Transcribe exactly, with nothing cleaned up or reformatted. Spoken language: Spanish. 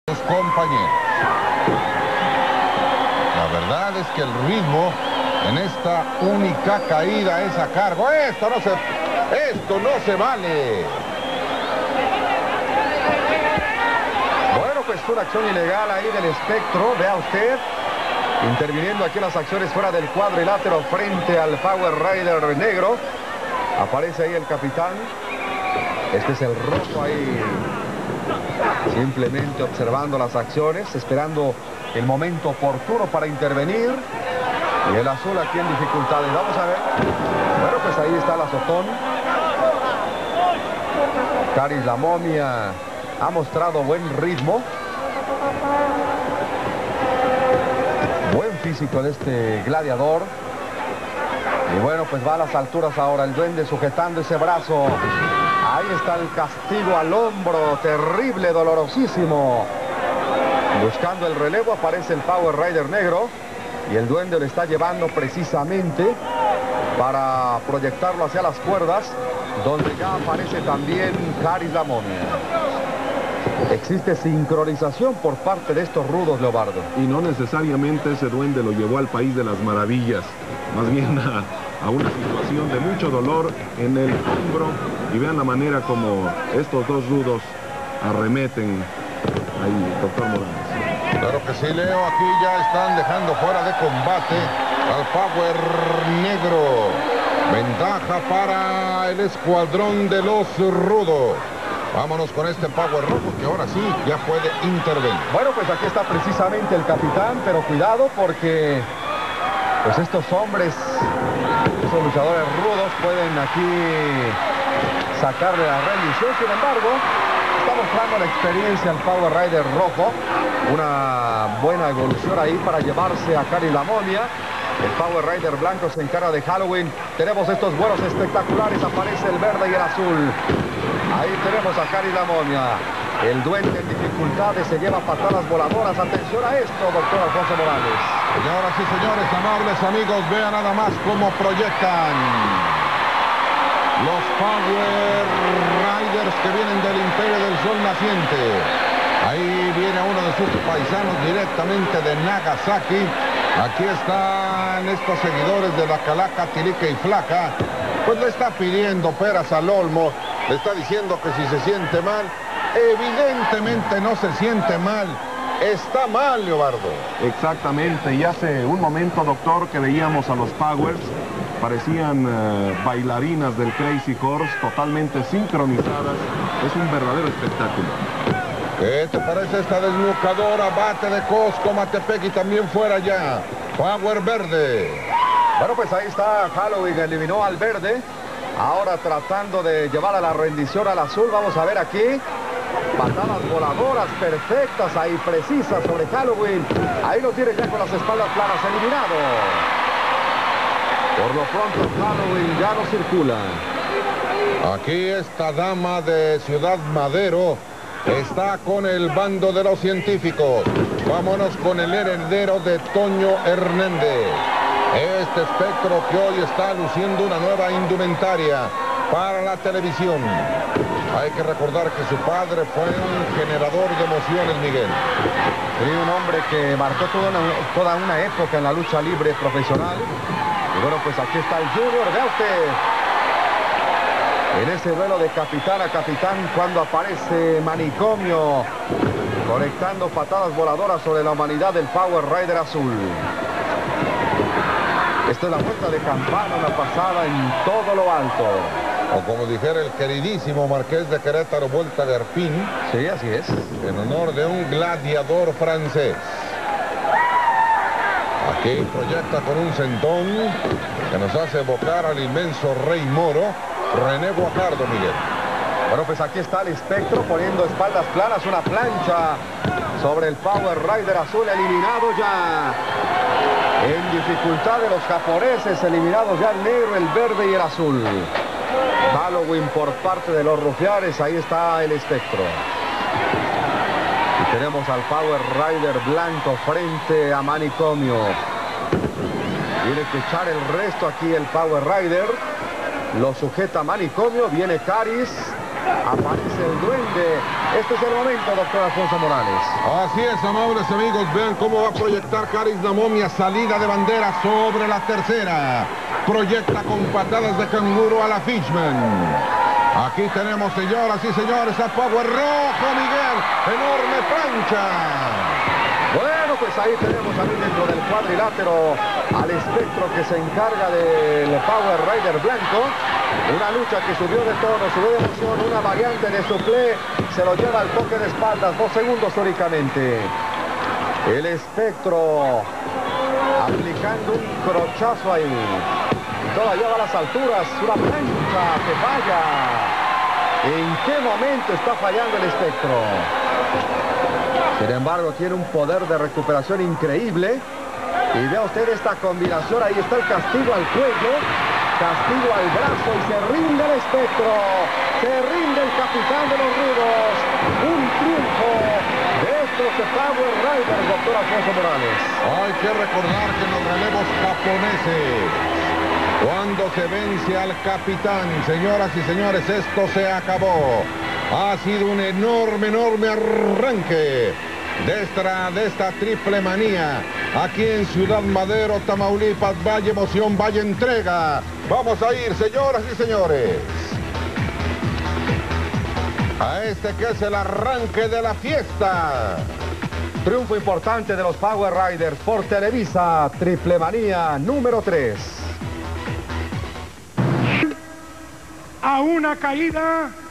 sus compañeros. La verdad es que el ritmo en esta única caída es a cargo. Esto no se, esto no se vale. Bueno, pues una acción ilegal ahí del espectro, vea usted, interviniendo aquí en las acciones fuera del cuadrilátero frente al Power Rider negro. Aparece ahí el capitán. Este es el rojo ahí, simplemente observando las acciones, esperando el momento oportuno para intervenir. Y el azul aquí en dificultades. Vamos a ver. Bueno, pues ahí está el azotón. Caris la momia ha mostrado buen ritmo. Buen físico de este gladiador. Y bueno, pues va a las alturas ahora el duende sujetando ese brazo. Ahí está el castigo al hombro. Terrible, dolorosísimo. Buscando el relevo aparece el Power Rider negro. Y el duende lo está llevando precisamente para proyectarlo hacia las cuerdas, donde ya aparece también Caris la momia. Existe sincronización por parte de estos rudos, Leobardo. Y no necesariamente ese duende lo llevó al país de las maravillas, más bien a, a una situación de mucho dolor en el hombro. Y vean la manera como estos dos rudos arremeten ahí, doctor Morales. Claro que sí, Leo, aquí ya están dejando fuera de combate al Power negro. Ventaja para el escuadrón de los rudos. Vámonos con este Power rojo que ahora sí ya puede intervenir. Bueno, pues aquí está precisamente el capitán, pero cuidado porque pues estos hombres, estos luchadores rudos pueden aquí sacarle la rendición. Sin embargo, está mostrando la experiencia el Power Rider rojo. Una buena evolución ahí para llevarse a Caris la momia. El Power Rider blanco se encarga de Halloween. Tenemos estos vuelos espectaculares. Aparece el verde y el azul. Ahí tenemos a Caris la momia. El duende en dificultades se lleva patadas voladoras. Atención a esto, doctor Alfonso Morales. Señoras y señores, amables amigos, vean nada más cómo proyectan los Power Riders que vienen del Imperio del Sol Naciente. Ahí viene uno de sus paisanos directamente de Nagasaki. Aquí están estos seguidores de la calaca Tilica y Flaca. Pues le está pidiendo peras al olmo. Le está diciendo que si se siente mal, evidentemente no se siente mal. Está mal, Leobardo. Exactamente. Y hace un momento, doctor, que veíamos a los Powers. Parecían uh, bailarinas del Crazy Horse, totalmente sincronizadas. Es un verdadero espectáculo. ¿Qué te parece esta desnucadora? Bate de Cosco, Matepec y también fuera ya. Power verde. Bueno, pues ahí está Halloween, eliminó al verde. Ahora tratando de llevar a la rendición al azul. Vamos a ver aquí. Patadas voladoras perfectas ahí, precisas sobre Halloween. Ahí lo tiene ya con las espaldas planas, eliminado. Por lo pronto Halloween ya no circula. Aquí esta dama de Ciudad Madero está con el bando de los científicos. Vámonos con el heredero de Toño Hernández. Este espectro que hoy está luciendo una nueva indumentaria para la televisión. Hay que recordar que su padre fue un generador de emociones, Miguel. Sí, un hombre que marcó toda una, toda una época en la lucha libre profesional. Y bueno, pues aquí está el Junior, vea usted. En ese duelo de capitán a capitán, cuando aparece Manicomio conectando patadas voladoras sobre la humanidad del Power Rider azul. Esta es la vuelta de campana, una pasada en todo lo alto. O como dijera el queridísimo Marqués de Querétaro, vuelta de arpín. Sí, así es. En honor de un gladiador francés. Aquí proyecta con un centón que nos hace evocar al inmenso Rey Moro, René Guajardo, Miguel. Bueno, pues aquí está el espectro poniendo espaldas planas, una plancha sobre el Power Rider azul, eliminado ya. En dificultad de los japoneses, eliminados ya el negro, el verde y el azul. Halloween por parte de los rufianes, ahí está el espectro. Y tenemos al Power Rider blanco frente a Manicomio. Tiene que echar el resto aquí el Power Rider. Lo sujeta Manicomio, viene Caris. Aparece el duende. Este es el momento, doctor Alfonso Morales. Así es, amables amigos. Vean cómo va a proyectar Caris la momia. Salida de bandera sobre la tercera. Proyecta con patadas de canguro a la Fishman. Aquí tenemos, señoras y señores, a Power Rojo Miguel. Enorme plancha. Bueno, pues ahí tenemos ahí dentro del cuadrilátero al espectro que se encarga del Power Rider blanco. Una lucha que subió de tono, subió de emoción, una variante de suplé. Se lo lleva al toque de espaldas, dos segundos únicamente. El espectro aplicando un crochazo ahí. Y todavía va a las alturas, una plancha que falla. ¿En qué momento está fallando el espectro? Sin embargo, tiene un poder de recuperación increíble. Y vea usted esta combinación. Ahí está el castigo al cuello, castigo al brazo y se rinde el espectro. Se rinde el capitán de los rudos. Un triunfo de estos Power Riders, doctor Alfonso Morales. Hay que recordar que en los relevos japoneses, cuando se vence al capitán, señoras y señores, esto se acabó. Ha sido un enorme, enorme arranque de esta, de esta triple manía. Aquí en Ciudad Madero, Tamaulipas, vaya emoción, vaya entrega. Vamos a ir, señoras y señores, a este que es el arranque de la fiesta. Triunfo importante de los Power Riders por Televisa, triple manía número tres. A una caída